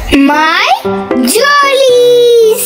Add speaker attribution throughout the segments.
Speaker 1: My Jollies!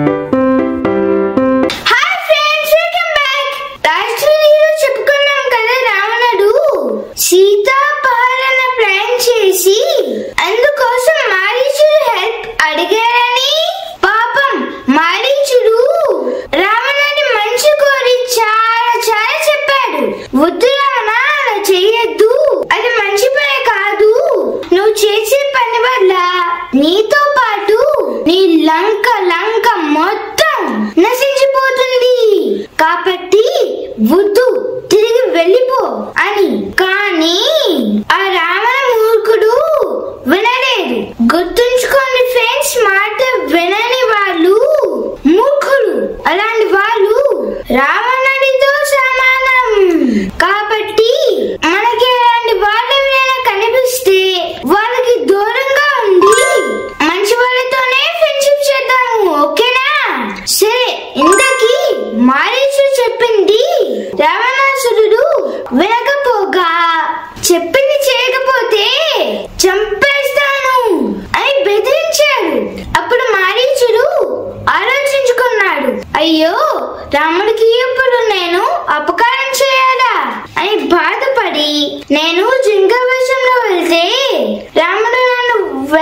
Speaker 1: Hi friends, welcome back! Last video చెప్పుకున్నాం కదా, రావణుడు సీతాపహరణ ప్లాన్ చేసి అందుకోసం మారీచుడు హెల్ప్ అడిగారని. పాపం మారీచుడు రావణుని మంచి కోరి చాలా చెప్పాడు. వద్దు రావణ, అలా చెయ్యొద్దు, అది మంచి పని కాదు. నువ్వు చేసే పని వల్ల నీతో పాటు నీ లంక మొత్తం నశించిపోతుంది. కాబట్టి వద్దు, తిరిగి వెళ్ళిపో అని. కానీ ఆ రావణ మూర్ఖుడు వినలేదు. గుర్తుంచుకోండి ఫ్రెండ్స్, మాట వినని వాళ్ళు మూర్ఖుడు. అలాంటి వాళ్ళు రావణుడితో సమానం. కాబట్టి మనకి అలాంటి వాళ్ళు ఎవరైనా కనిపిస్తే వాళ్ళకి దూరంగా ఉండి మంచి వాళ్ళతోనే ఫ్రెండ్షిప్ చేద్దాము, ఓకేనా? సరే, ఇంతకీ మారీచుడు చెప్పింది రావణాసురుడు వినకపోగా, చెప్పింది చేయకపోతే చంపేస్తాను అని బెదిరించాడు. అప్పుడు మారీచుడు ఆలోచించుకున్నాడు, అయ్యో రాముడికి ఇప్పుడు నేను అపకారం చేయాలా అని బాధపడి, నేను జింక వేషంలో వెళ్తే రాముడు నన్ను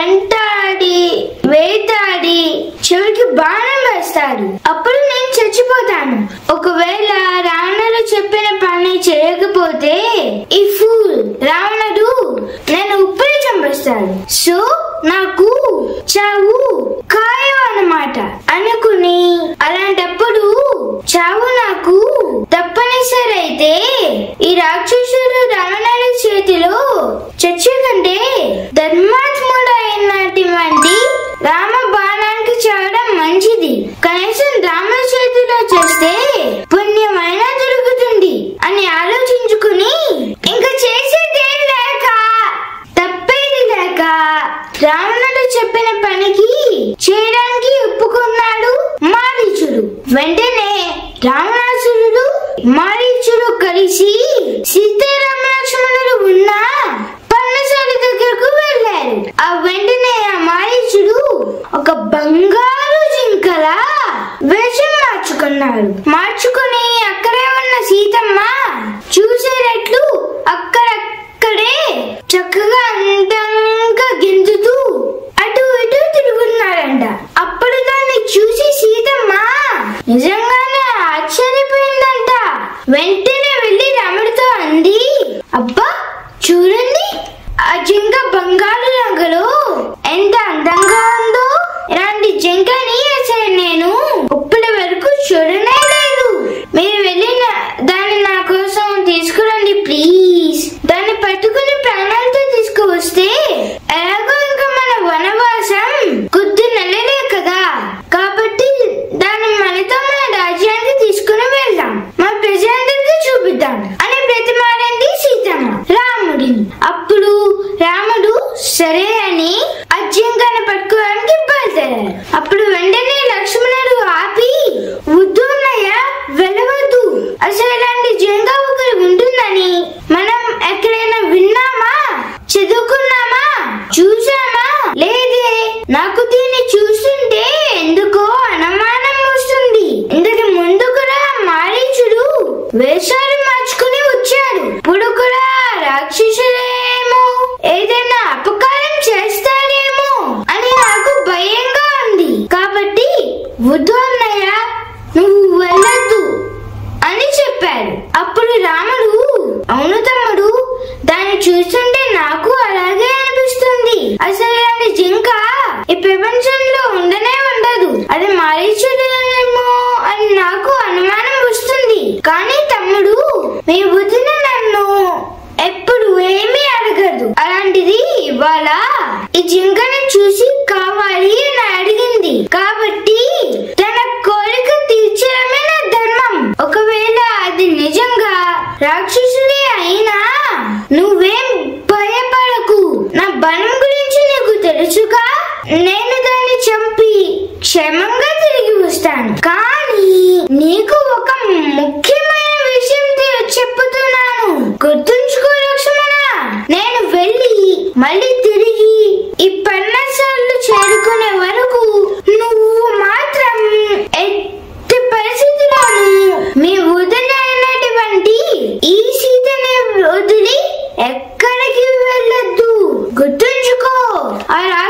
Speaker 1: వేటాడి చెవికి బాణం వేస్తాడు, అప్పుడు నేను చచ్చిపోతాను. ఒకవేళ రావణుడు చెప్పిన పని చేయకపోతే ఈ ఫూల్ రావణుడు నేను ఉప్పుని చంపేస్తాడు. సో నాకు చావు ఖాయం అన్నమాట అనుకుని, అలాంటప్పుడు చావు నాకు తప్పనిసరి అయితే ఈ రాక్షసుడు రావణుడి చేతిలో చచ్చే కంటే ధర్మాత్ముడు అయినటువంటి రామ బాణానికి చావడం మంచిది. కనీసం రామ చేతిలో చేస్తే పుణ్యమైన దొరుకుతుంది అని ఆలోచించుకుని, ఇంకా చేసేదేం లేక తప్పేది లేక రావణుడు చెప్పిన పనికి చేయడానికి ఒప్పుకున్నాడు మారీచుడు. వెంటనే రావణాసురుడు మారీచుడు కలిసి సీతారామ లక్ష్మణులు ఉన్న పర్ణశాల దగ్గరకు వెళ్ళారు. ఆ వెంటనే ఆ మారీచుడు ఒక బంగారు జింకలా వేషం మార్చుకుని అక్కడే ఉన్న సీతమ్మ చూసేటట్లు అక్కడక్కడే చక్కగా అందంగా గెంతుతూ అటు ఇటు తిరుగుతున్నాడంట. అప్పుడు దాన్ని చూసి సీతమ్మ నిజంగానే ఆశ్చర్యపోయిందంట. వెంటనే వెళ్లి రాముడితో అంది, అబ్బా చూడండి, ఆ జింక బంగారు రంగులో ఎంత అందంగా ఉందో. ఇలాంటి జింకని అసలు నేను ఇప్పటి వరకు చూడనే లేదు. మీరు వెళ్ళి దాన్ని నా కోసం తీసుకురండి ప్లీజ్. దాన్ని పట్టుకుని ప్రాణాలతో తీసుకువస్తే ఎలాగో ఇంకా మన వనవాసం కొద్ది నెలలే కదా, కాబట్టి దాన్ని మనతో మన రాజ్యానికి తీసుకుని వెళ్దాం, మా ప్రజలందరికీ చూపిద్దాం అని బ్రతిమాలింది సీతమ్మ రాముడిని. అప్పుడు రాముడు సరే అని ఆ జింకను పట్టుకోవడానికి బయలుదేరారు. అప్పుడు వెంటనే లక్ష్మణుడు ఆపి, వద్దు అన్నయ్య, వెళ్ళవద్దు, అసలు ఇలాంటి జింక ఒకరు ఉంటుందని మనం ఎక్కడైనా విన్నామా, చదువుకున్నామా, చూసామా? లేదే. నాకు దీన్ని చూస్తుంటే ఎందుకో అనుమానం వస్తుంది. ఇంతకు ముందు కూడా మారీచుడు వేషాలు మార్చుకుని వచ్చాడు. ఇప్పుడు కూడా రాక్షసుడేమో ఏదైనా అపకారం చేస్తాడేమో అని నాకు భయంగా ఉంది. కాబట్టి వద్దు అన్నయ్య, నువ్వు వెళ్ళొద్దు అని చెప్పాడు. అప్పుడు రాముడు, అవును తమ్ముడు, దాన్ని చూస్తుంటే నాకు అలాగే అనిపిస్తుంది. అసలు ఇలాంటి జింక ఈ ప్రపంచంలో ఉండనే ఉండదు, అది మారీచుడేమో అని నాకు అనుమానం వస్తుంది. కానీ తమ్ముడు, మీ వదిన నన్ను ఎప్పుడు ఏమీ అడగదు. అలాంటిది ఇవాళ ఈ జింకను చూసి కావాలి అని అడిగింది. కాబట్టి తన కోరిక తీర్చడమే నా ధర్మం. ఒకవేళ అది నిజంగా రాక్షసుడే అయినా నువ్వేం భయపడకు. నా బలం గురించి నీకు తెలుసుగా. నేను దాన్ని చంపి క్షేమంగా తిరిగి వస్తాను. కానీ నీకు ఒక ముఖ్యమైన విషయం చెప్పుతున్నాను, గుర్తుంచుకో లక్ష్మణ. నేను వెళ్ళి మళ్ళీ తిరిగి ఈ పర్ణశాలలో చేరి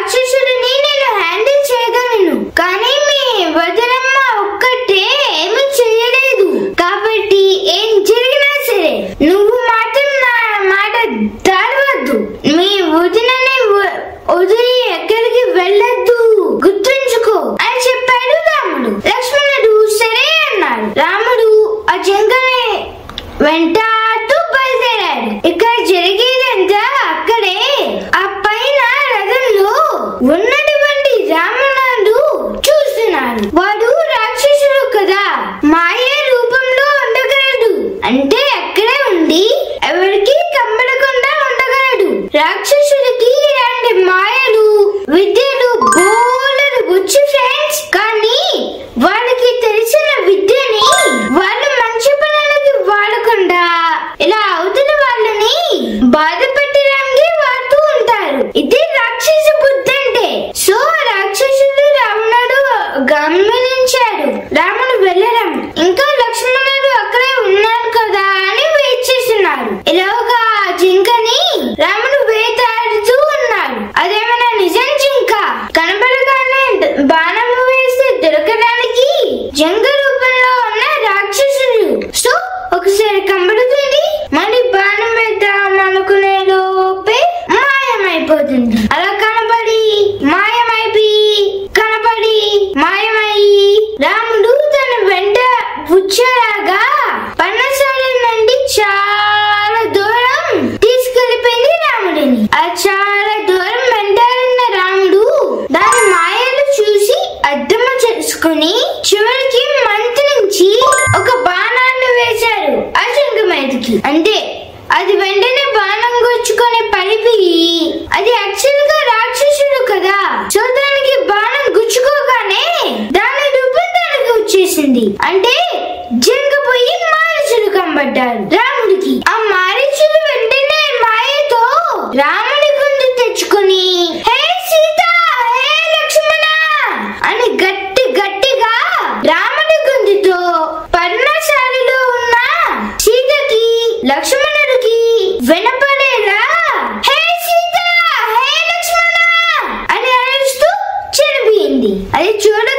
Speaker 1: రాక్షసుడిని నేను హ్యాండిల్ చేయగలను, కానీ మీ వదినమ్మ ఒక్కటే ఏమీ చేయలేదు. కాబట్టి ఏం జరిగినా సరే నువ్వు మాత్రం నా మాట దాడవద్దు. మీ వదినని వదిలి ఎక్కడికి వెళ్ళొద్దు, గుర్తుంచుకో అని చెప్పాడు రాముడు. లక్ష్మణుడు సరే అన్నాడు. రాముడు ఆ జింకని వెంటాడుతూ బయలుదేరాడు. ఇక్కడ జరిగేదంతా అక్కడే ఆ పైన రథంలో ఉన్నటువంటి రావణుడు చూస్తున్నాడు. వాడు రాక్షసుడు కదా, మాయ రూపంలో ఉండగలడు. అంటే అక్కడే ఉండి ఎవరికి కనబడకుండా ఉండగలడు. రాక్షసుడికి ఇలాంటి మాయలు విద్యలు బోలెడు వచ్చు ఫ్రెండ్స్. కానీ వాళ్ళకి తెలిసిన విద్యని వాళ్ళు మంచి పనులకి వాడకుండా ఇలా అవతల వాళ్ళని బాధ పెట్టడానికి వాడుతూ ఉంటారు. ఇది రాక్షస బుద్ధి అంటే. సో రాక్షసుడు రావణుడు గమనించాడు రాముడు వెళ్ళడం. ఇంకా లక్ష్మణుడు అక్కడే ఉన్నాడు కదా అని వెయిట్ చేస్తున్నారు. ఇలాగా జింకని రాముడు వేటాడుతూ ఉన్నాడు. అదేమైనా నిజం జింక? కనబడగానే బాణం వేస్తే దొరకడానికి జింక రూపంలో ఉన్న రాక్షసుడు. సో ఒకసారి కనబడుతుంది, మళ్ళీ బాణం వేద్దాం అనుకునే లోపే మాయమైపోతుంది. అలా కనబడి మాయమైపోయి కనబడి మాయమయ్యి రాముడు తన వెంట వచ్చేలాగా పన్నసాల నుండి చాలా దూరం తీసుకెళ్లిపోయింది రాముడిని. ఆ చాలా దూరం వెంటాడిన రాముడు దాని మాయలు చూసి అర్థం చేసుకుని చివరికి మంచి నుంచి ఒక బాణాన్ని వేశారు ఆ జింక మీదకి. అంటే అది వెంటనే బాణం గుచ్చుకొని పడిపోయి, అది యాక్చువల్ గా రాక్షసుడు కదా, సో దానికి బాణం గుచ్చుకోగానే దాని రూపం దానికి వచ్చేసింది. అంటే జింక పోయి మారీచుడు కనబడ్డాడు రాముడికి. ఆ మారీచుడు వెంటనే మాయతో రాముడి గుండు తెచ్చుకొని హే సీత, హే లక్ష్మణ అని గట్టిగా రాముడి గుండుతో పర్ణశాలలో ఉన్న సీతకి లక్ష్మణుడికి వినపడేలా హే సీత, హే లక్ష్మణ అని అరుస్తూ చనిపోయింది. అది చూడ